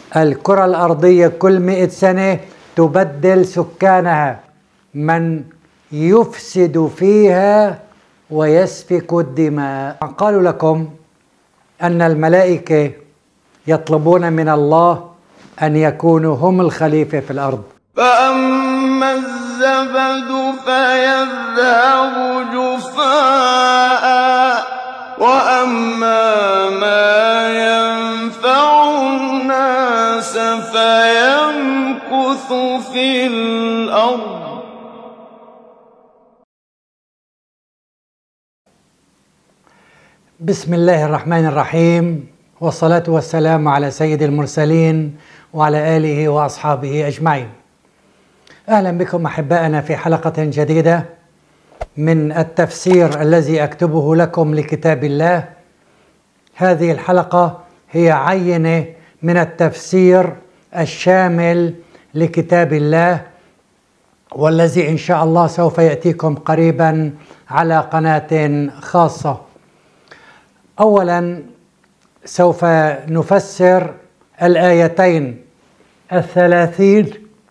الكرة الأرضية كل 100 سنة تبدل سكانها، من يفسد فيها ويسفك الدماء. قالوا لكم أن الملائكة يطلبون من الله أن يكونوا هم الخليفة في الأرض. فأما الزبد فيذهب جفاء وأما ما ينفع الناس فيمكث في الأرض. بسم الله الرحمن الرحيم، والصلاة والسلام على سيد المرسلين وعلى آله وأصحابه أجمعين. أهلا بكم أحبائنا في حلقة جديدة من التفسير الذي أكتبه لكم لكتاب الله. هذه الحلقة هي عينة من التفسير الشامل لكتاب الله، والذي إن شاء الله سوف يأتيكم قريبا على قناة خاصة. أولا سوف نفسر الآيتين 30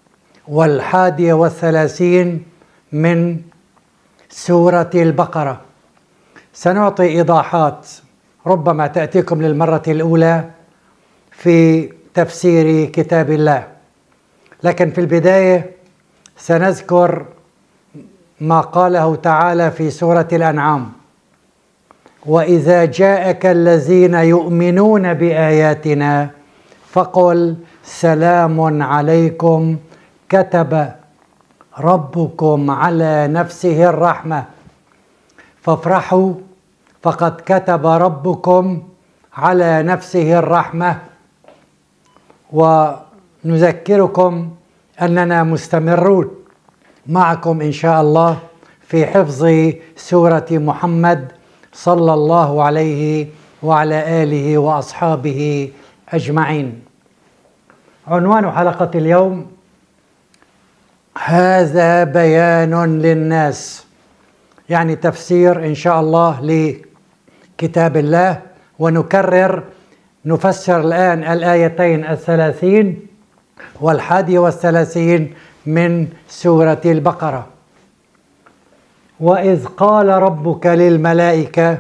و31 من سورة البقرة. سنعطي إيضاحات ربما تأتيكم للمرة الأولى في تفسير كتاب الله، لكن في البداية سنذكر ما قاله تعالى في سورة الأنعام: وإذا جاءك الذين يؤمنون بآياتنا فقل سلام عليكم كتب ربكم على نفسه الرحمة فافرحوا فقد كتب ربكم على نفسه الرحمة. ونذكركم أننا مستمرون معكم إن شاء الله في حفظ سورة محمد صلى الله عليه وعلى آله وأصحابه أجمعين. عنوان حلقة اليوم: هذا بيان للناس، يعني تفسير إن شاء الله لكتاب الله. ونكرر نفسر الآن الآيتين 30 و31 من سورة البقرة. وإذ قال ربك للملائكة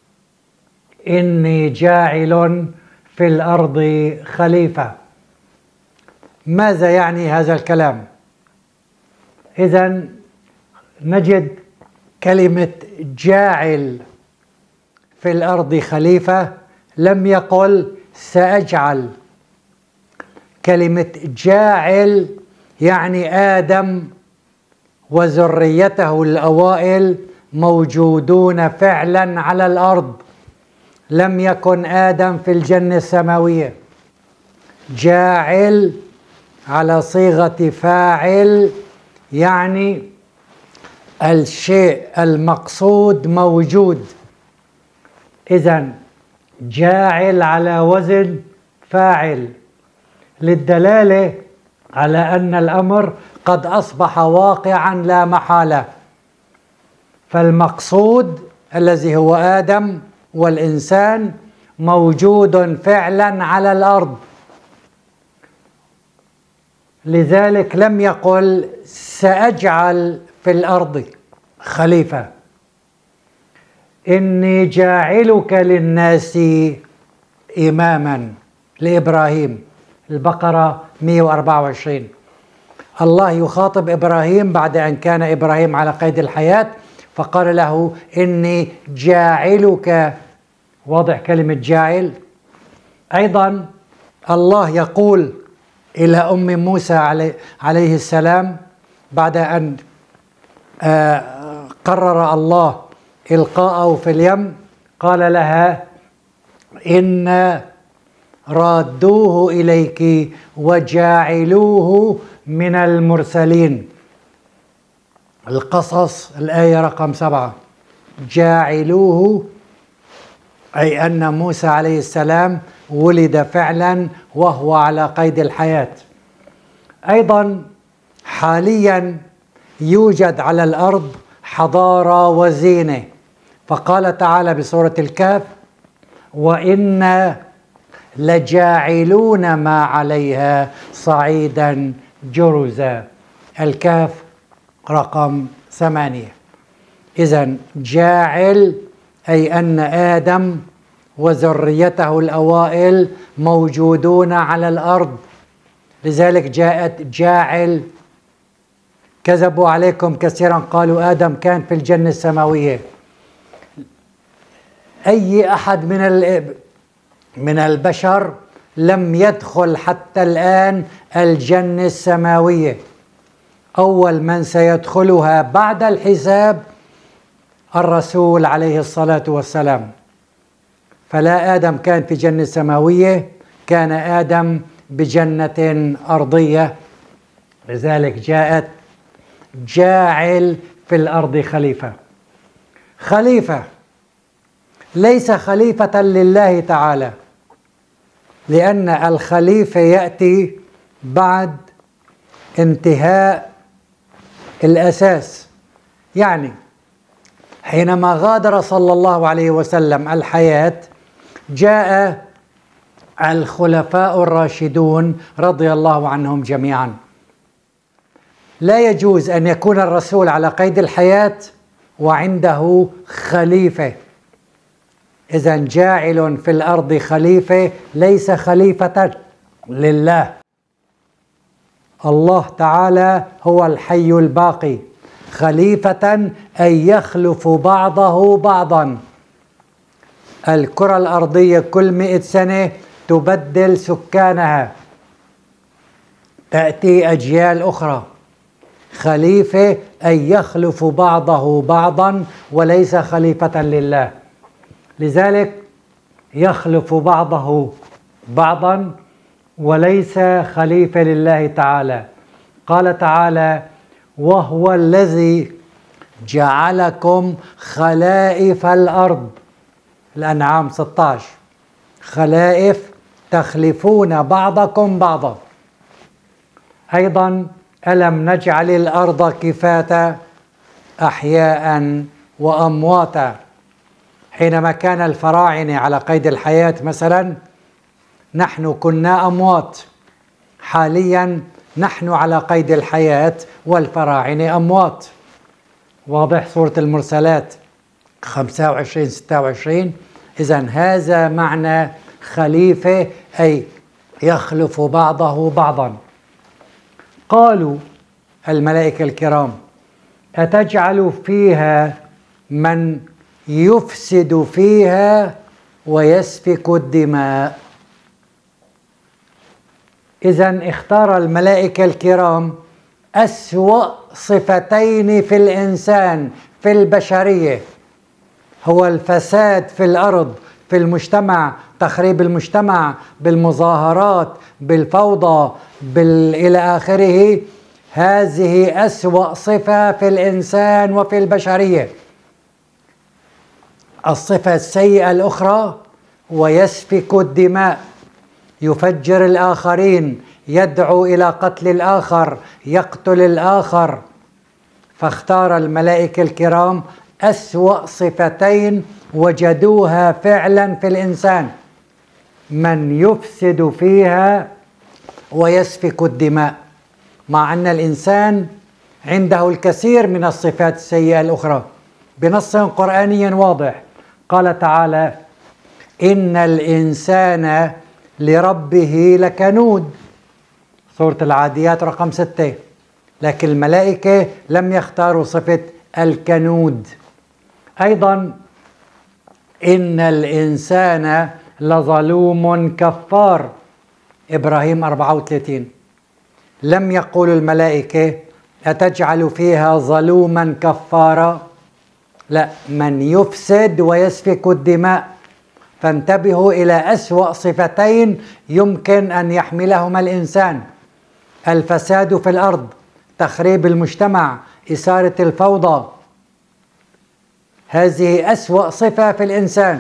إني جاعل في الأرض خليفة. ماذا يعني هذا الكلام؟ إذن نجد كلمة جاعل في الأرض خليفة، لم يقل سأجعل. كلمة جاعل يعني آدم وذريته الأوائل موجودون فعلا على الأرض، لم يكن آدم في الجنة السماوية. جاعل على صيغة فاعل، يعني الشيء المقصود موجود. إذن جاعل على وزن فاعل، للدلالة على أن الأمر قد أصبح واقعا لا محالة. فالمقصود الذي هو آدم والإنسان موجود فعلا على الأرض، لذلك لم يقل سأجعل في الأرض خليفة. إني جاعلك للناس إماما لإبراهيم، البقرة 124. الله يخاطب إبراهيم بعد أن كان إبراهيم على قيد الحياة، فقال له إني جاعلك. واضح كلمة جاعل. أيضا الله يقول إلى أم موسى عليه السلام بعد أن قرر الله إلقاءه في اليم، قال لها إن رادوه إليك وجاعلوه من المرسلين. القصص الآية رقم 7. جاعلوه أي أن موسى عليه السلام ولد فعلا وهو على قيد الحياة. أيضا حاليا يوجد على الأرض حضارة وزينة، فقال تعالى بسورة الكهف: وإن لجاعلون ما عليها صعيدا جرزا. الكهف رقم 8. إذن جاعل أي أن آدم وذريته الأوائل موجودون على الأرض، لذلك جاءت جاعل. كذبوا عليكم كثيرا قالوا آدم كان في الجنة السماوية. أي أحد من البشر لم يدخل حتى الآن الجنة السماوية. أول من سيدخلها بعد الحساب الرسول عليه الصلاة والسلام. فلا آدم كان في جنة سماوية، كان آدم بجنة أرضية، لذلك جاءت جاعل في الأرض خليفة. خليفة ليس خليفة لله تعالى، لأن الخليفة يأتي بعد انتهاء الأساس. يعني حينما غادر صلى الله عليه وسلم الحياة جاء الخلفاء الراشدون رضي الله عنهم جميعا. لا يجوز أن يكون الرسول على قيد الحياة وعنده خليفة. إذن جاعل في الأرض خليفة ليس خليفة لله. الله تعالى هو الحي الباقي. خليفة أي يخلف بعضه بعضا. الكرة الأرضية كل 100 سنة تبدل سكانها، تأتي أجيال أخرى. خليفة أي يخلف بعضه بعضا وليس خليفة لله، لذلك يخلف بعضه بعضا وليس خليفة لله تعالى. قال تعالى: وهو الذي جعلكم خلائف الأرض. الأنعام 16. خلائف تخلفون بعضكم بعضا. أيضا: ألم نجعل الأرض كفاتا أحياء وأمواتا. حينما كان الفراعنة على قيد الحياة مثلا نحن كنا أموات، حاليا نحن على قيد الحياة والفراعنة أموات. واضح؟ سورة المرسلات 25-26. إذن هذا معنى خليفة، أي يخلف بعضه بعضا. قالوا الملائكة الكرام: أتجعل فيها من يفسد فيها ويسفك الدماء. إذن اختار الملائكة الكرام أسوأ صفتين في الإنسان، في البشرية، هو الفساد في الأرض، في المجتمع، تخريب المجتمع بالمظاهرات، بالفوضى، إلى آخره. هذه أسوأ صفة في الإنسان وفي البشرية. الصفة السيئة الأخرى: ويسفك الدماء، يفجر الآخرين، يدعو إلى قتل الآخر، يقتل الآخر. فاختار الملائكة الكرام أسوأ صفتين وجدوها فعلا في الإنسان: من يفسد فيها ويسفك الدماء، مع أن الإنسان عنده الكثير من الصفات السيئة الأخرى بنص قرآني واضح. قال تعالى: إن الإنسان لربه لكنود، سورة العاديات رقم 6. لكن الملائكة لم يختاروا صفة الكنود. أيضا: إن الإنسان لظلوم كفار، إبراهيم 34. لم يقول الملائكة: أتجعل فيها ظلوما كفارا، لا، من يفسد ويسفك الدماء. فانتبهوا إلى أسوأ صفتين يمكن أن يحملهما الإنسان: الفساد في الأرض، تخريب المجتمع، إثارة الفوضى. هذه أسوأ صفة في الإنسان.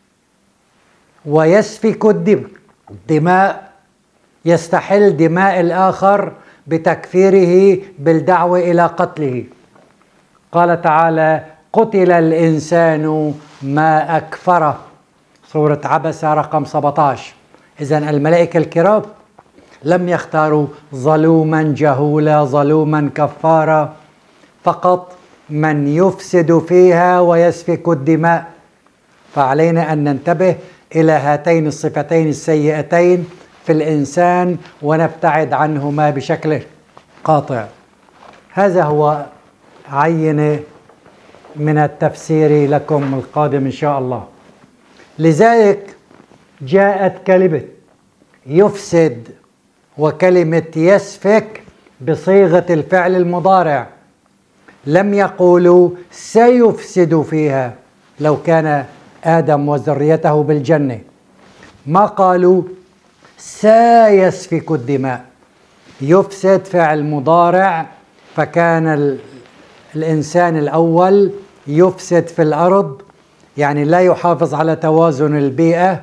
ويسفك الدماء، يستحل دماء الآخر بتكفيره، بالدعوة إلى قتله. قال تعالى: قتل الإنسان ما أكفره، سورة عبسة رقم 17. إذن الملائكة الكرام لم يختاروا ظلوما جهولا ظلوما كفارا، فقط من يفسد فيها ويسفك الدماء. فعلينا أن ننتبه إلى هاتين الصفتين السيئتين في الإنسان ونبتعد عنهما بشكل قاطع. هذا هو عينة من التفسير لكم القادم إن شاء الله. لذلك جاءت كلمة يفسد وكلمة يسفك بصيغة الفعل المضارع. لم يقولوا سيفسد فيها لو كان آدم وذريته بالجنة، ما قالوا سيسفك الدماء. يفسد فعل مضارع، فكان الإنسان الأول يفسد في الأرض، يعني لا يحافظ على توازن البيئة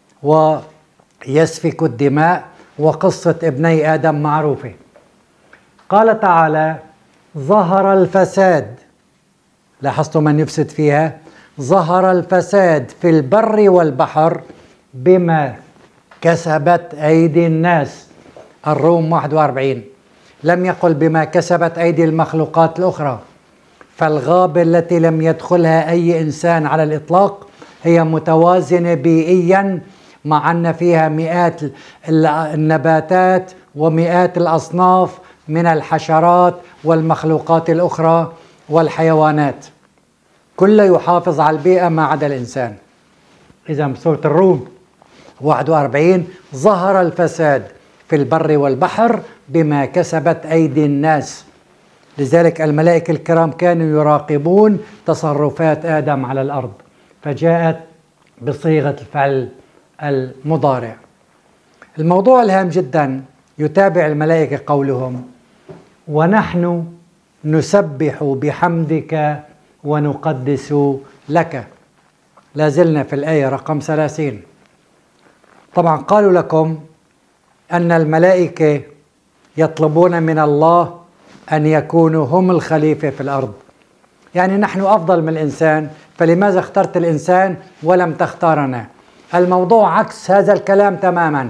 ويسفك الدماء. وقصة ابني آدم معروفة. قال تعالى ظهر الفساد، لاحظتوا من يفسد فيها؟ ظهر الفساد في البر والبحر بما كسبت أيدي الناس. الروم 41. لم يقل بما كسبت أيدي المخلوقات الأخرى. فالغابة التي لم يدخلها أي إنسان على الإطلاق هي متوازنة بيئيا، مع أن فيها مئات النباتات ومئات الأصناف من الحشرات والمخلوقات الأخرى والحيوانات، كله يحافظ على البيئة ما عدا الإنسان. إذا بسورة الروم 41 ظهر الفساد في البر والبحر بما كسبت أيدي الناس. لذلك الملائكة الكرام كانوا يراقبون تصرفات آدم على الأرض، فجاءت بصيغة الفعل المضارع. الموضوع الهام جدا يتابع الملائكة قولهم ونحن نسبح بحمدك ونقدس لك. لازلنا في الآية رقم 30. طبعا قالوا لكم أن الملائكة يطلبون من الله أن يكونوا هم الخليفة في الأرض، يعني نحن أفضل من الإنسان، فلماذا اخترت الإنسان ولم تختارنا؟ الموضوع عكس هذا الكلام تماما.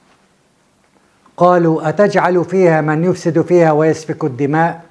قالوا أتجعل فيها من يفسد فيها ويسفك الدماء؟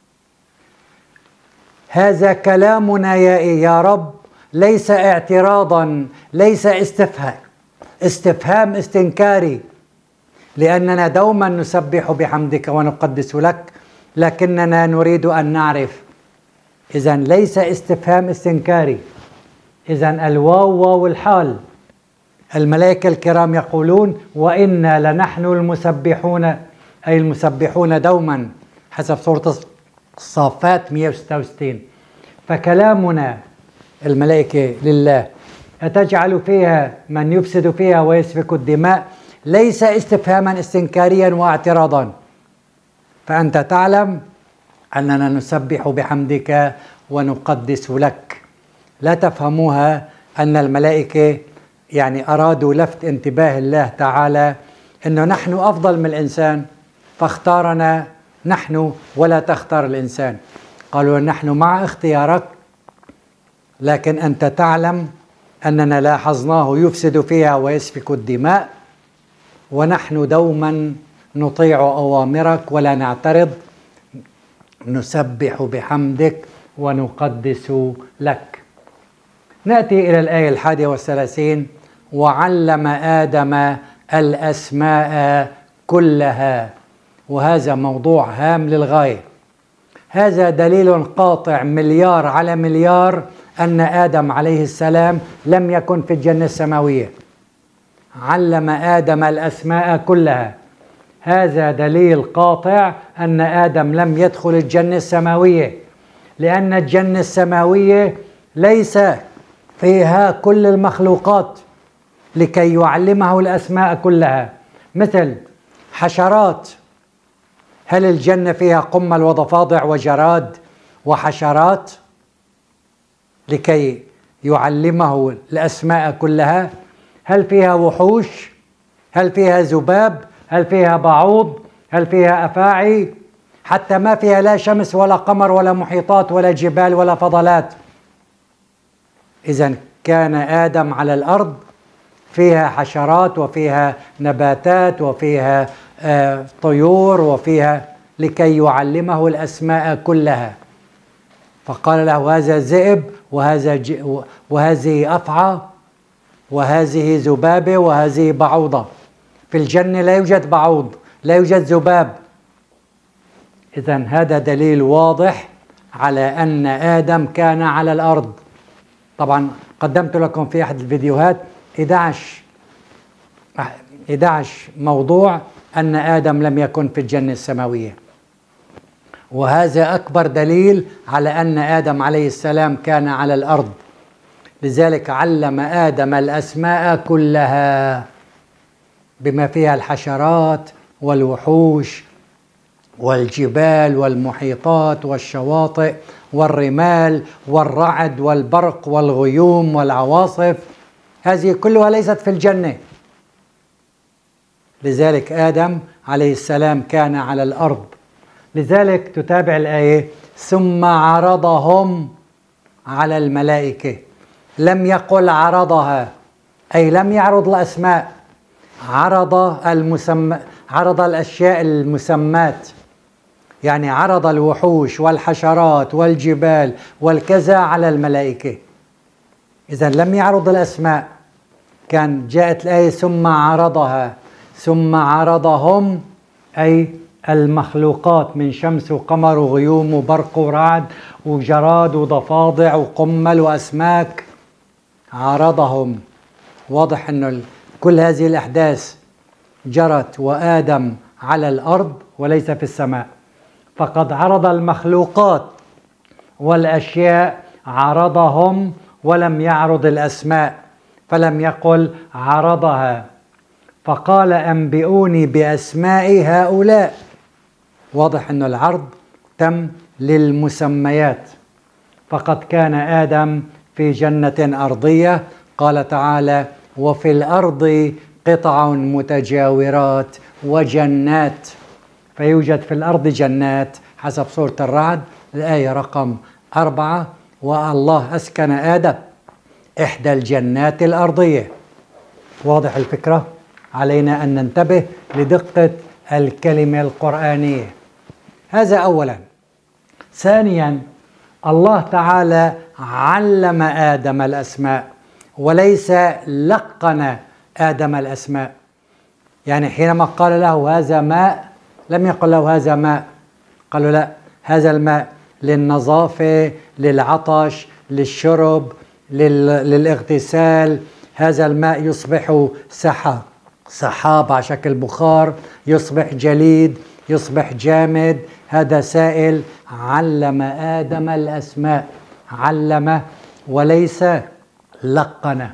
هذا كلامنا يا رب ليس اعتراضا، ليس استفهام استنكاري، لأننا دوما نسبح بحمدك ونقدس لك، لكننا نريد أن نعرف. إذن ليس استفهام استنكاري، إذن الواو واو الحال. الملائكة الكرام يقولون وإنا لنحن المسبحون، أي المسبحون دوما حسب سورة الصافات 166. فكلامنا الملائكة لله أتجعل فيها من يفسد فيها ويسفك الدماء ليس استفهاما استنكاريا واعتراضا. فأنت تعلم أننا نسبح بحمدك ونقدس لك. لا تفهموها أن الملائكة يعني أرادوا لفت انتباه الله تعالى أنه نحن أفضل من الإنسان فاختارنا نحن ولا تختار الإنسان. قالوا نحن مع اختيارك، لكن أنت تعلم أننا لاحظناه يفسد فيها ويسفك الدماء، ونحن دوما نطيع أوامرك ولا نعترض، نسبح بحمدك ونقدس لك. نأتي إلى الآية 31 وعلم آدم الأسماء كلها. وهذا موضوع هام للغاية. هذا دليل قاطع مليار على مليار أن آدم عليه السلام لم يكن في الجنة السماوية. علم آدم الأسماء كلها، هذا دليل قاطع أن آدم لم يدخل الجنة السماوية، لأن الجنة السماوية ليس فيها كل المخلوقات لكي يعلمه الأسماء كلها. مثل حشرات، هل الجنة فيها قمل وضفادع وجراد وحشرات لكي يعلمه الأسماء كلها؟ هل فيها وحوش؟ هل فيها ذباب؟ هل فيها بعوض؟ هل فيها أفاعي؟ حتى ما فيها لا شمس ولا قمر ولا محيطات ولا جبال ولا فضلات. إذن كان آدم على الأرض فيها حشرات وفيها نباتات وفيها طيور وفيها، لكي يعلمه الأسماء كلها. فقال له هذا ذئب وهذه أفعى وهذه ذبابة وهذه بعوضة. في الجنة لا يوجد بعوض، لا يوجد ذباب. إذن هذا دليل واضح على أن آدم كان على الأرض. طبعا قدمت لكم في أحد الفيديوهات 11 موضوع أن آدم لم يكن في الجنة السماوية، وهذا أكبر دليل على أن آدم عليه السلام كان على الأرض. لذلك علم آدم الأسماء كلها بما فيها الحشرات والوحوش والجبال والمحيطات والشواطئ والرمال والرعد والبرق والغيوم والعواصف، هذه كلها ليست في الجنة. لذلك آدم عليه السلام كان على الأرض. لذلك تتابع الآية: ثم عرضهم على الملائكة. لم يقل عرضها، أي لم يعرض الأسماء، عرض الأشياء المسمات، يعني عرض الوحوش والحشرات والجبال والكذا على الملائكة. إذن لم يعرض الأسماء. كان جاءت الآية ثم عرضها، ثم عرضهم أي المخلوقات من شمس وقمر وغيوم وبرق ورعد وجراد وضفادع وقمل وأسماك. عرضهم. واضح أنه كل هذه الأحداث جرت وآدم على الأرض وليس في السماء. فقد عرض المخلوقات والأشياء، عرضهم ولم يعرض الأسماء، فلم يقل عرضها. فقال أنبئوني بأسماء هؤلاء. واضح أن العرض تم للمسميات. فقد كان آدم في جنة أرضية، قال تعالى: وفي الأرض قطع متجاورات وجنات. فيوجد في الأرض جنات حسب سورة الرعد الآية رقم 4. والله أسكن آدم إحدى الجنات الأرضية. واضح الفكرة؟ علينا أن ننتبه لدقة الكلمة القرآنية. هذا أولا. ثانيا، الله تعالى علم آدم الأسماء وليس لقن آدم الأسماء. يعني حينما قال له هذا ماء لم يقل له هذا ماء، قالوا لا، هذا الماء للنظافة، للعطش، للشرب، للاغتسال. هذا الماء يصبح سحاب على شكل بخار، يصبح جليد، يصبح جامد، هذا سائل. علم آدم الأسماء، علم وليس لقن.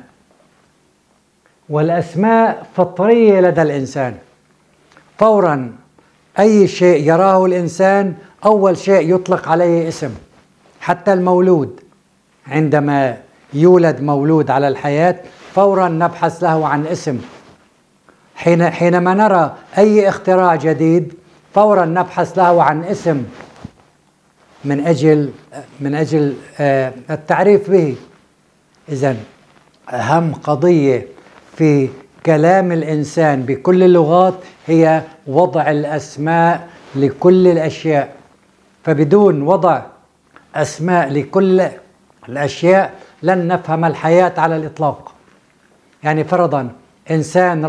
والأسماء فطرية لدى الإنسان. فورا أي شيء يراه الإنسان أول شيء يطلق عليه اسم. حتى المولود عندما يولد مولود على الحياة فورا نبحث له عن اسم. حينما نرى أي اختراع جديد فورا نبحث له عن اسم من أجل التعريف به. إذن أهم قضية في كلام الإنسان بكل اللغات هي وضع الأسماء لكل الأشياء. فبدون وضع أسماء لكل الأشياء لن نفهم الحياة على الإطلاق. يعني فرضا إنسان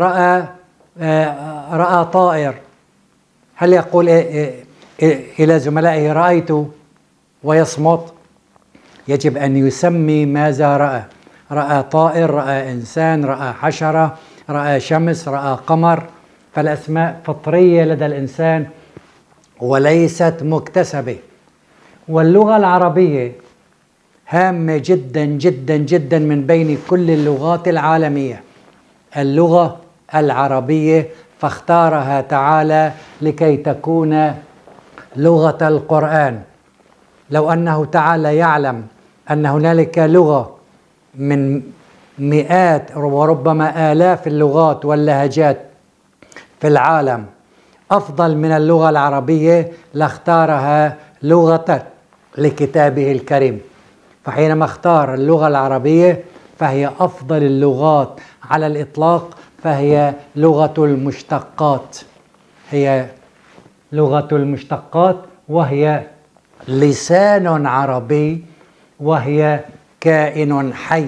رأى طائر، هل يقول إلى زملائه رأيت ويصمت؟ يجب أن يسمي ماذا رأى. رأى طائر، رأى إنسان، رأى حشرة، رأى شمس، رأى قمر. فالأسماء فطرية لدى الإنسان وليست مكتسبة. واللغة العربية هامة جدا جدا جدا من بين كل اللغات العالمية. اللغة العربية فاختارها تعالى لكي تكون لغة القرآن. لو أنه تعالى يعلم أن هنالك لغة من مئات وربما آلاف اللغات واللهجات في العالم أفضل من اللغة العربية لاختارها لغة لكتابه الكريم. فحينما اختار اللغة العربية فهي أفضل اللغات على الإطلاق، فهي لغة المشتقات، هي لغة المشتقات، وهي لسان عربي، وهي كائن حي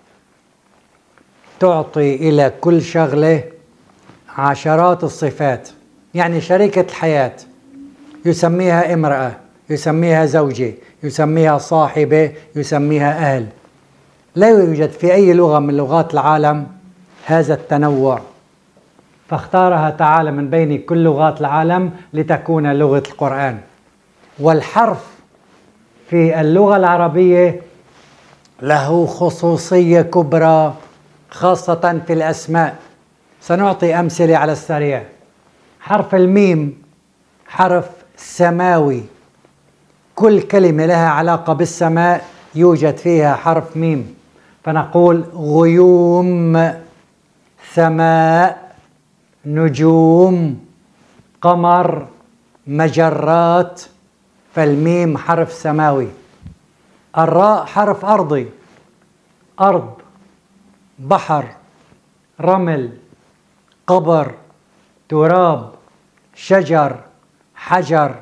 تعطي إلى كل شغلة عشرات الصفات. يعني شريكة الحياة يسميها امرأة، يسميها زوجة، يسميها صاحبة، يسميها أهل. لا يوجد في أي لغة من لغات العالم هذا التنوع، فاختارها تعالى من بين كل لغات العالم لتكون لغة القرآن. والحرف في اللغة العربية له خصوصية كبرى خاصة في الأسماء. سنعطي أمثلة على السريع. حرف الميم حرف سماوي، كل كلمة لها علاقة بالسماء يوجد فيها حرف ميم، فنقول غيوم، سماء، نجوم، قمر، مجرات، فالميم حرف سماوي. الراء حرف أرضي، أرض، بحر، رمل، قبر، تراب، شجر، حجر،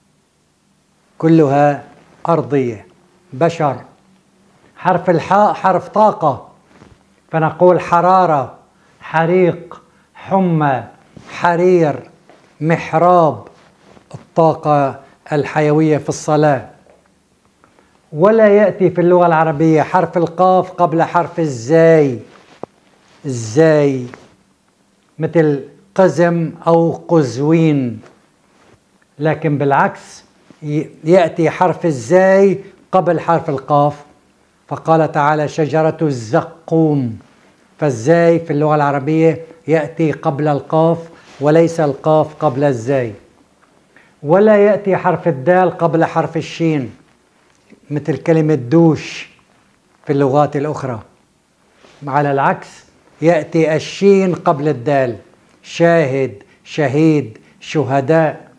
كلها أرضية، بشر. حرف الحاء حرف طاقة، فنقول حرارة، حريق، حمى، حرير، محراب، الطاقة الحيوية في الصلاة. ولا يأتي في اللغة العربية حرف القاف قبل حرف الزاي، الزاي مثل قزم أو قزوين، لكن بالعكس يأتي حرف الزاي قبل حرف القاف، فقال تعالى شجرة الزقوم، فالزاي في اللغة العربية يأتي قبل القاف وليس القاف قبل الزاي. ولا يأتي حرف الدال قبل حرف الشين، مثل كلمة دوش في اللغات الأخرى. على العكس يأتي الشين قبل الدال، شاهد، شهيد، شهداء.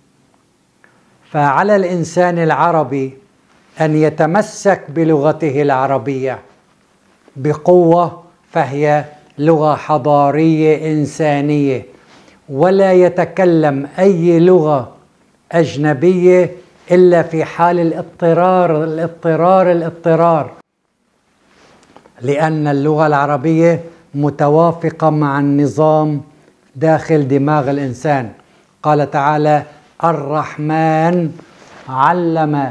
فعلى الإنسان العربي أن يتمسك بلغته العربية بقوة، فهي لغة حضارية إنسانية، ولا يتكلم أي لغة أجنبية إلا في حال الاضطرار، لأن اللغة العربية متوافقة مع النظام داخل دماغ الإنسان. قال تعالى الرحمن علم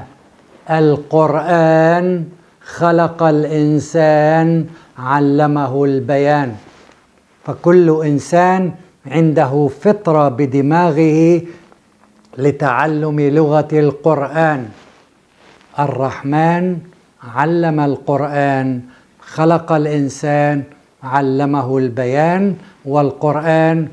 القرآن خلق الإنسان علمه البيان. فكل إنسان عنده فطرة بدماغه لتعلم لغة القرآن. الرحمن علم القرآن خلق الإنسان علمه البيان، والقرآن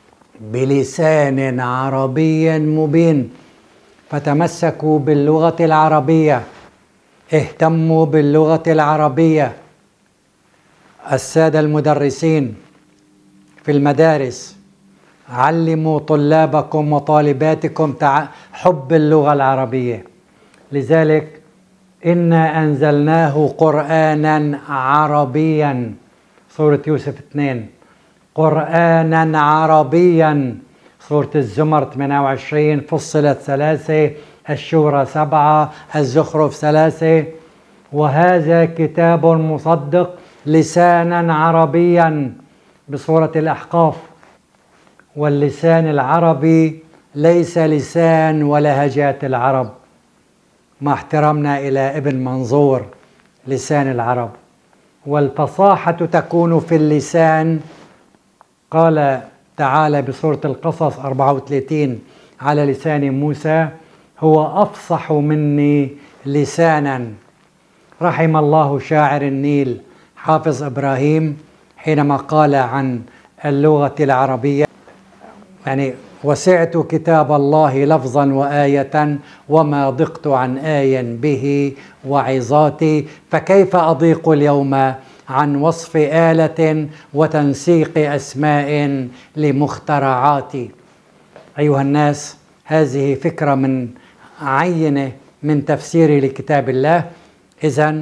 بلسان عربي مبين. فتمسكوا باللغة العربية، اهتموا باللغة العربية. السادة المدرسين في المدارس علموا طلابكم وطالباتكم حب اللغة العربية. لذلك إنا أنزلناه قرآنا عربيا، سورة يوسف 2، قرآنا عربيا، سورة الزمر 28، فصلت 3، الشورى 7، الزخرف 3. وهذا كتاب مصدق لسانا عربيا بسورة الأحقاف. واللسان العربي ليس لسان ولهجات العرب، مع احترامنا إلى ابن منظور لسان العرب. والفصاحة تكون في اللسان. قال تعالى بسورة القصص 34 على لسان موسى هو أفصح مني لسانا. رحم الله شاعر النيل حافظ إبراهيم حينما قال عن اللغة العربية، يعني وسعت كتاب الله لفظا وآية وما ضقت عن آي به وعظاتي، فكيف أضيق اليوم عن وصف آلة وتنسيق أسماء لمخترعاتي. أيها الناس، هذه فكرة من عينة من تفسيري لكتاب الله. إذن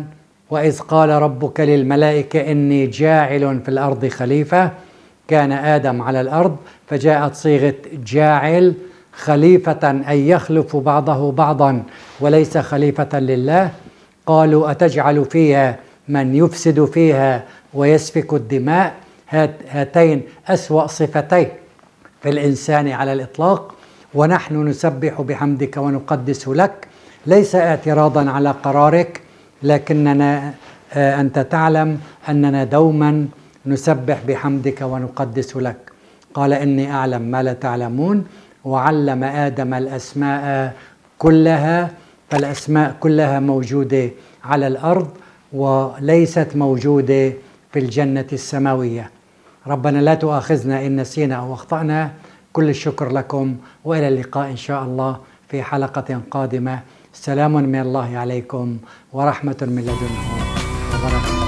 وإذ قال ربك للملائكة إني جاعل في الأرض خليفة، كان آدم على الأرض فجاءت صيغة جاعل خليفة أي يخلف بعضه بعضا وليس خليفة لله. قالوا أتجعل فيها من يفسد فيها ويسفك الدماء. هاتين أسوأ صفتين في الإنسان على الإطلاق، ونحن نسبح بحمدك ونقدس لك، ليس اعتراضا على قرارك، لكننا أنت تعلم أننا دوما نسبح بحمدك ونقدس لك. قال إني أعلم ما لا تعلمون، وعلم آدم الأسماء كلها، فالأسماء كلها موجودة على الأرض وليست موجودة في الجنة السماوية. ربنا لا تؤاخذنا إن نسينا أو أخطأنا. كل الشكر لكم، وإلى اللقاء إن شاء الله في حلقة قادمة. سلام من الله عليكم ورحمة من لدنه وبركاته.